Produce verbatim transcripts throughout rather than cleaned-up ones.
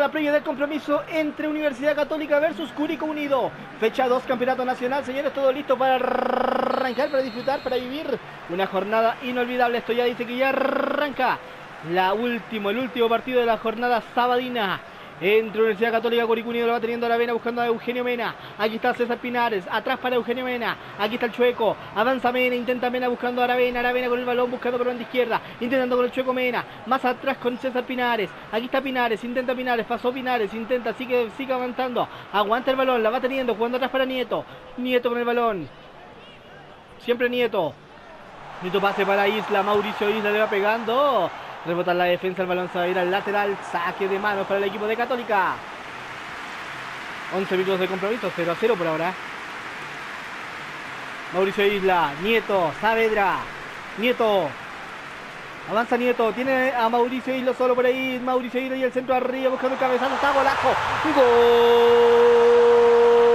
la previa del compromiso entre Universidad Católica versus Curicó Unido. Fecha dos, Campeonato Nacional. Señores, todo listo para arrancar, para disfrutar, para vivir una jornada inolvidable. Esto ya dice que ya arranca la último, el último partido de la jornada sabadina entre Universidad Católica y Curicó Unido. Lo va teniendo Aravena buscando a Eugenio Mena. Aquí está César Pinares, atrás para Eugenio Mena. Aquí está el Chueco, avanza Mena, intenta Mena buscando a Aravena. Aravena con el balón buscando por la banda izquierda, intentando con el Chueco Mena. Más atrás con César Pinares. Aquí está Pinares, intenta Pinares, pasó Pinares, intenta, sigue, sigue avanzando. Aguanta el balón, la va teniendo, jugando atrás para Nieto. Nieto con el balón. Siempre Nieto. Nieto pase para Isla, Mauricio Isla le va pegando. Rebota la defensa, el balón se va a ir al lateral. Saque de manos para el equipo de Católica. once minutos de compromiso, cero a cero por ahora. Mauricio Isla, Nieto, Saavedra, Nieto. Avanza Nieto, tiene a Mauricio Isla solo por ahí. Mauricio Isla y el centro arriba buscando el cabezazo. Está golazo. ¡Gol!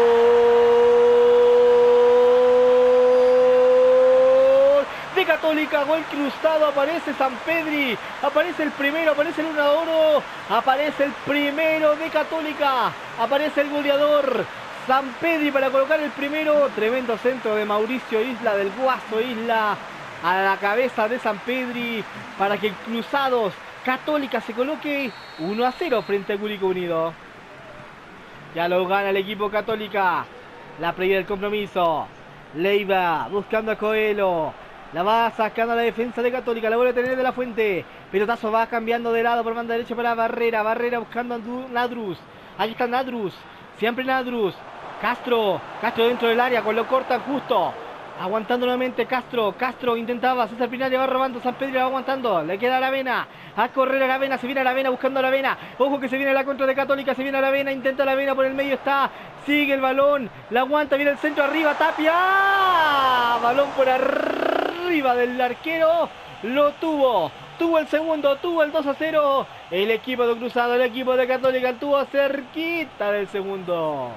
Católica, gol cruzado, aparece Sampedri, aparece el primero, aparece el uno a oro, aparece el primero de Católica, aparece el goleador Sampedri para colocar el primero. Tremendo centro de Mauricio Isla, del Guaso Isla, a la cabeza de Sampedri para que Cruzados Católica se coloque uno a cero frente a Curicó Unido. Ya lo gana el equipo Católica. La previa del compromiso, Leiva buscando a Coelho. La va sacando a la defensa de Católica. La vuelve a tener de la Fuente. Pelotazo va cambiando de lado por banda derecha para Barrera. Barrera buscando a Nadruz. Ahí está Nadruz. Siempre Nadruz. Castro. Castro dentro del área. Con lo cortan justo. Aguantando nuevamente Castro. Castro intentaba. César Pinares va robando. Sampedri va aguantando. Le queda Aravena. A correr Aravena. Se viene Aravena buscando a Aravena. Ojo que se viene la contra de Católica. Se viene Aravena. Intenta Aravena por el medio. Está. Sigue el balón. La aguanta. Viene el centro arriba. Tapia. Balón por arriba. Arriba del arquero, lo tuvo, tuvo el segundo, tuvo el dos a cero, el equipo de Cruzado, el equipo de Católica tuvo cerquita del segundo.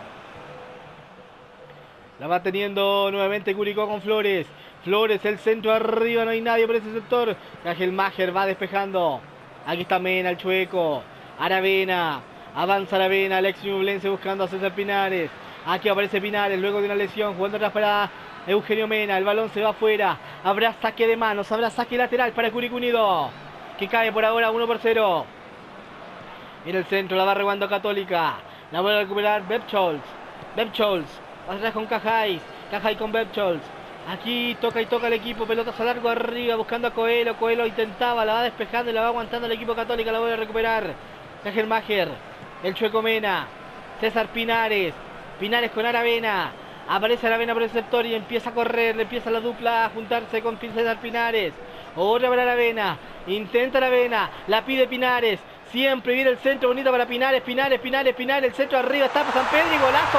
La va teniendo nuevamente Curicó con Flores, Flores, el centro arriba, no hay nadie por ese sector, Ángel Maher va despejando, aquí está Mena, el Chueco, Aravena, avanza Aravena, Alex Ñublense buscando a César Pinares, aquí aparece Pinares luego de una lesión, jugando atrás para Eugenio Mena, el balón se va afuera. Habrá saque de manos, habrá saque lateral para Curicó Unido, que cae por ahora uno por cero. En el centro la va reguando Católica. La vuelve a recuperar Bebcholz. Bebcholz, atrás con Cajais. Cajais con Bebcholz. Aquí toca y toca el equipo, pelotazo largo arriba, buscando a Coelho. Coelho intentaba, la va despejando y la va aguantando el equipo Católica. La vuelve a recuperar Ángel Maher, el Chueco Mena, César Pinares. Pinares con Aravena. Aparece Aravena por el sector y empieza a correr, le empieza la dupla a juntarse con César Pinares. Otra para Aravena, intenta Aravena, la pide Pinares. Siempre viene el centro bonito para Pinares, Pinares, Pinares, Pinares. El centro arriba está para Sampedri, golazo.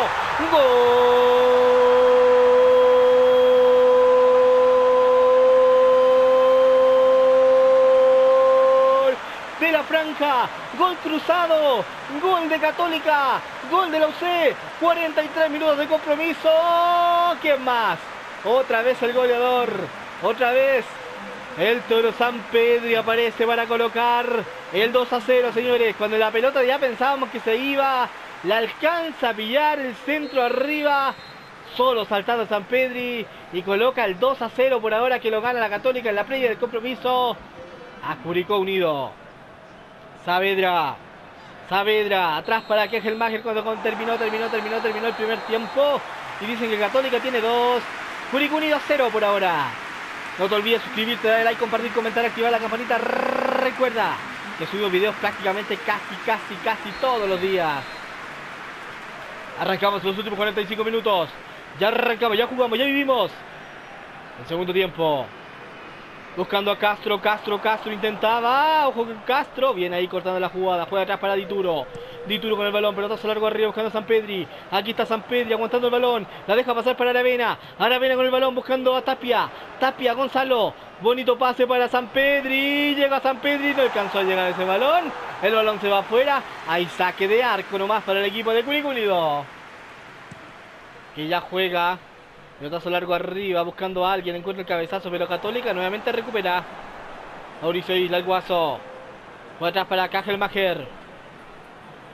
¡Gol! De la franja, gol cruzado, gol de Católica, gol de la U C, cuarenta y tres minutos de compromiso. ¿Quién más? Otra vez el goleador, otra vez el Toro Sampedri aparece para colocar el dos a cero, señores. Cuando la pelota ya pensábamos que se iba, la alcanza a pillar el centro arriba, solo saltando Sampedri y coloca el dos a cero por ahora, que lo gana la Católica en la previa del compromiso a Curicó Unido. Saavedra, Saavedra, atrás para que Ángel Maher cuando terminó, terminó, terminó, terminó el primer tiempo. Y dicen que Católica tiene dos, Curicó Unido cero por ahora. No te olvides suscribirte, darle like, compartir, comentar, activar la campanita. Recuerda que subimos videos prácticamente casi, casi, casi todos los días. Arrancamos los últimos cuarenta y cinco minutos. Ya arrancamos, ya jugamos, ya vivimos el segundo tiempo. Buscando a Castro, Castro, Castro intentaba, ojo con Castro, viene ahí cortando la jugada, juega atrás para Dituro, Dituro con el balón, pelotazo largo arriba buscando a Sampedri, aquí está Sampedri aguantando el balón, la deja pasar para Aravena, Aravena con el balón buscando a Tapia, Tapia, Gonzalo, bonito pase para Sampedri, llega Sampedri, no alcanzó a llegar ese balón, el balón se va afuera, hay saque de arco nomás para el equipo de Curicó Unido, que ya juega. Pelotazo largo arriba, buscando a alguien, encuentra el cabezazo, pero Católica nuevamente recupera. Mauricio Isla, el Guaso. Por atrás para Ángel Maher.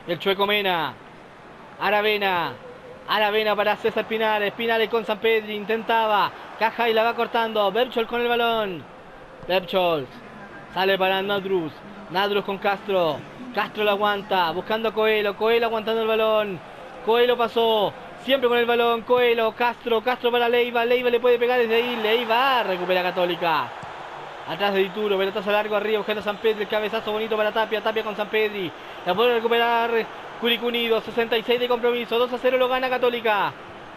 El Chueco Mena. Aravena. Aravena para César Pinares. Pinares con Sampedri. Intentaba. Caja y la va cortando. Berchol con el balón. Berchol. Sale para Nadruz. Nadruz con Castro. Castro lo aguanta. Buscando a Coelho. Coelho aguantando el balón. Coelho pasó. Siempre con el balón. Coelho. Castro. Castro para Leiva. Leiva le puede pegar desde ahí. Leiva. Recupera Católica. Atrás de Dituro. Pelotazo largo arriba. Buscando a Sampedri. El cabezazo bonito para Tapia. Tapia con Sampedri. La puede recuperar Curicó Unido. sesenta y seis de compromiso. dos a cero lo gana Católica.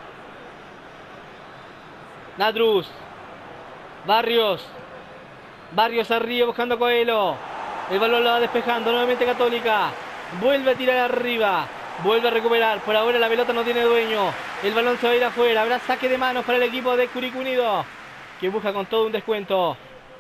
Nadruz. Barrios. Barrios arriba buscando a Coelho. El balón lo va despejando nuevamente Católica. Vuelve a tirar arriba. Vuelve a recuperar. Por ahora la pelota no tiene dueño. El balón se va a ir afuera. Habrá saque de manos para el equipo de Curicó Unido, que busca con todo un descuento.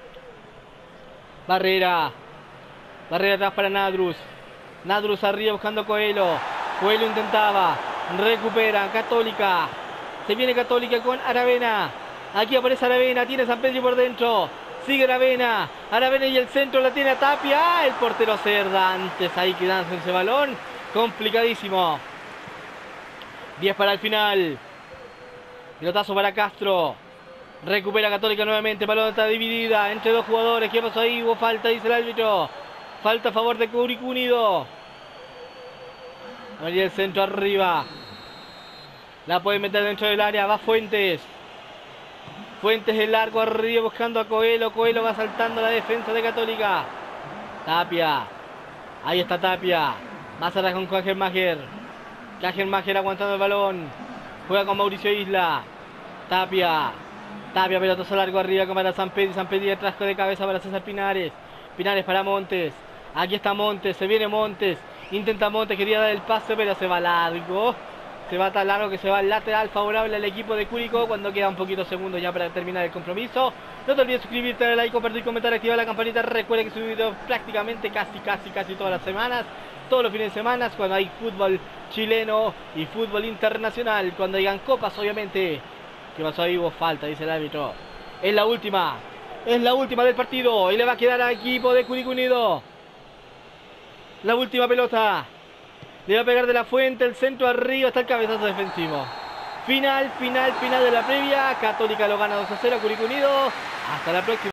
Barrera. Barrera atrás para Nadruz. Nadruz arriba buscando a Coelho. Coelho intentaba. Recupera Católica. Se viene Católica con Aravena. Aquí aparece Aravena. Tiene Sampedri por dentro. Sigue Aravena. Aravena y el centro la tiene a Tapia. El portero Cerdantes ahí quedándose ese balón. Complicadísimo. diez para el final. Pelotazo para Castro. Recupera Católica nuevamente. Balón está dividida entre dos jugadores. ¿Qué pasó ahí? Hubo falta, dice el árbitro. Falta a favor de Curicó Unido. Ahí el centro arriba. La puede meter dentro del área. Va Fuentes. Fuentes de largo arriba buscando a Coelho. Coelho va saltando a la defensa de Católica. Tapia. Ahí está Tapia. Más atrás con Kajenmacher. Kajenmacher aguantando el balón. Juega con Mauricio Isla. Tapia. Tapia, pelotazo largo arriba con para Sampedri. Sampedri detrás de cabeza para César Pinares. Pinares para Montes. Aquí está Montes. Se viene Montes. Intenta Montes. Quería dar el pase, pero se va largo. Se va tan largo que se va al lateral favorable al equipo de Curicó cuando queda un poquito segundos ya para terminar el compromiso. No te olvides suscribirte, darle like, compartir, comentar, activar la campanita. Recuerda que subo videos prácticamente casi, casi, casi todas las semanas. Todos los fines de semana cuando hay fútbol chileno y fútbol internacional. Cuando hayan copas, obviamente. ¿Qué pasó ahí? Hubo falta, dice el árbitro. Es la última. Es la última del partido. Y le va a quedar al equipo de Curicó Unido la última pelota. Le va a pegar de la Fuente, el centro arriba, está el cabezazo defensivo. Final, final, final de la previa. Católica lo gana dos a cero a Curicó Unido. Hasta la próxima.